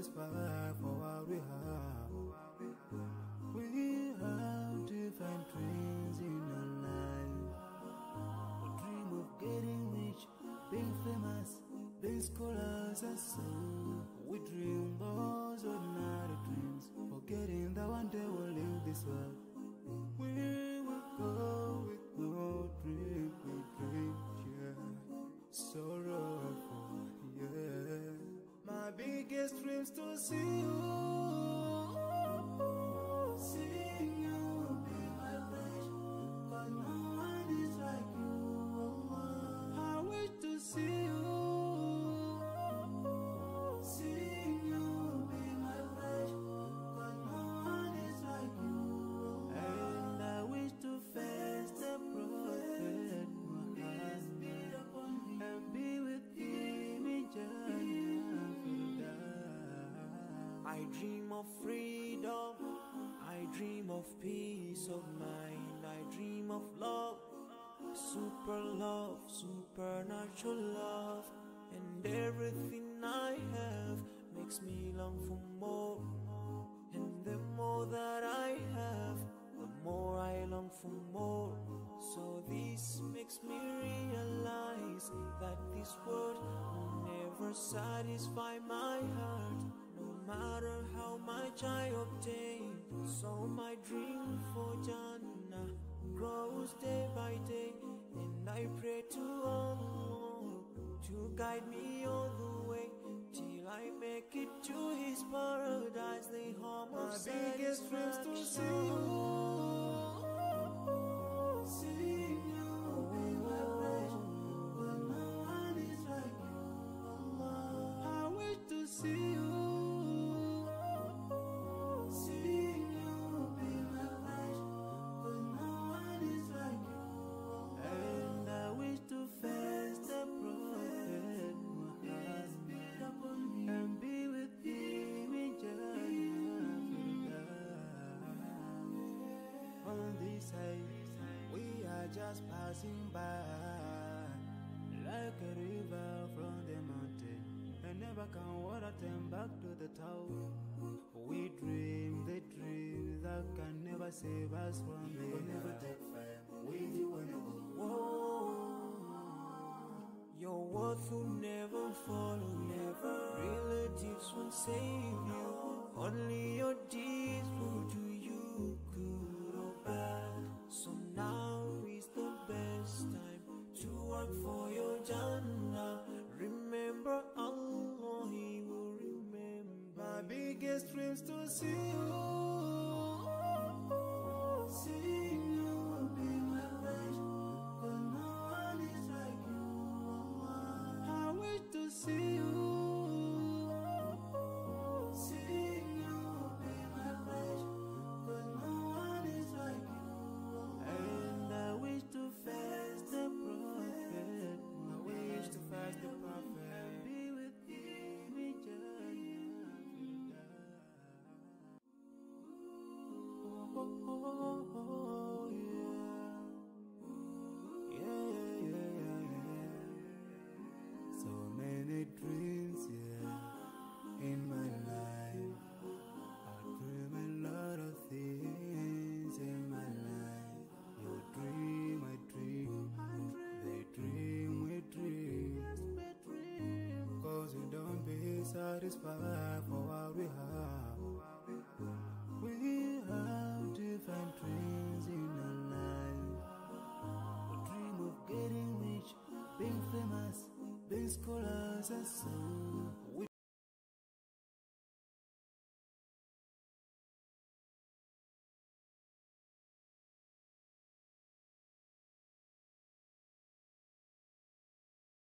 satisfied for what we have. We have different dreams in our life. We dream of getting rich, being famous, being scholars and so. We dream those ordinary dreams, forgetting that one day we'll leave this world. We will go with no dream, we dream, yeah. Sorrowful, yeah. My biggest dream's to see you. Seeing you will be my wish, 'cause no one is like you. I wish to see you. Seeing you will be my wish, 'cause no one is like you. And I wish to face the prophet Muhammad and be with him in Jannah. I dream of freedom, I dream of peace of mind, I dream of love, supernatural love, and everything I have makes me long for more. And the more that I have, the more I long for more. So this makes me realize that this world will never satisfy my heart, no matter how much I obtain. So my dream for Jannah grows day by day, and I pray to Allah to guide me all the way till I make it to His paradise, the home of satisfaction. My biggest dream's to see you. Seeing you will be my wish, but no one is like you, Allah. I wish to see you. Seeing you will be my wish, but no one is like you, Allah. And I wish to face the prophet Muhammad and be with him in Jannah. On this side, we are just passing by, like a river from the mountain, and never can water turn back to the town. We dream the dream that can never save us from the We'll never take fire with you when you go. Whoa. Your worth will never follow, never. Relatives won't save you, only your deeds will do you good or bad. So now is the best time to work for your Jannah. Remember Allah, He will remember. My biggest dream's to see you. Seeing you will be my wish, 'cause no one is like you, Allah. I wish to see you. Seeing you will be my wish, 'cause no one is like you, Allah. And I wish to face the prophet. I wish to face the prophet and be with him in Jannah. Oh, yeah. Yeah. So many dreams, yeah, in my life. I dream a lot of things in my life. You dream, I dream. They dream, we dream. 'Cause we don't be satisfied for what we have. We have different dreams in our life. We dream of getting rich, being famous, being scholars and so.